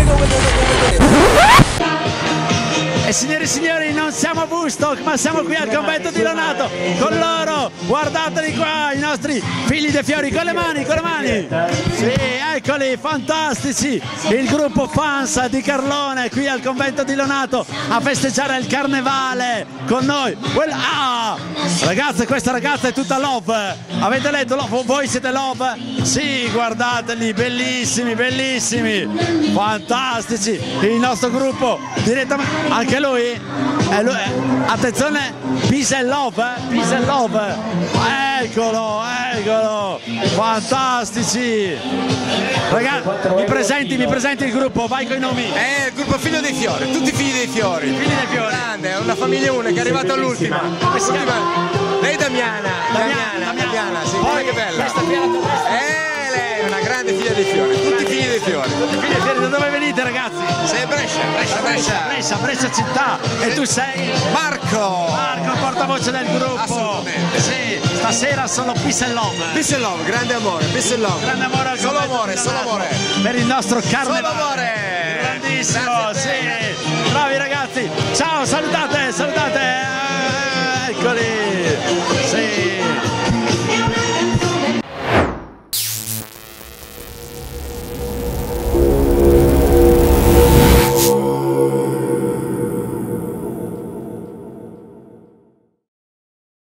E signori e signori, non siamo a Woodstock, ma siamo qui al convento di Lonato con loro. Guardateli qua, i nostri figli dei fiori, con le mani, con le mani. Sì, eccoli, fantastici. Il gruppo fans di Carlone qui al convento di Lonato a festeggiare il carnevale con noi. Ragazze, questa ragazza è tutta love. Avete letto love? Voi siete love? Sì, guardateli, bellissimi, bellissimi, fantastici. Il nostro gruppo direttamente, anche lui, attenzione, peace and love, peace and love. Eccolo, eccolo, fantastici. Ragazzi, mi presenti il gruppo, vai con i nomi. Il gruppo Figlio dei Fiori, tutti figli dei fiori. Figli dei fiori. Grande, è una famiglia unica, è arrivata all'ultima. Lei Damiana, sì, poi che bella. Questa qui è la tua lei è una grande figlia dei fiori, tutti figli dei fiori. Tutti figli dei fiori, da dove venite ragazzi? Sei Brescia città. E tu sei? Marco, portavoce del gruppo. Assolutamente. Sì, stasera sono peace and love. Peace and love, grande amore, peace and love. Grande amore al Solo convento amore, di solo Lonato. amore. Per il nostro carnevale. Solo amore. Grandissimo, Grazie a te. sì. Bravi ragazzi. Ciao, saluti.